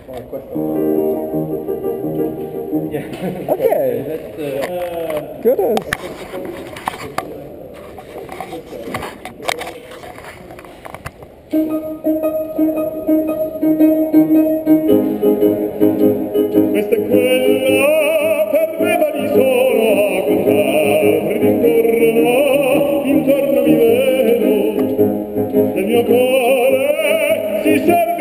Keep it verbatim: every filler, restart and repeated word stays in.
Yeah. Okay. That's uh, Good as. Questa è quella per me va di solo a contare d'intorno, intorno mi vedo, nel mio cuore si serve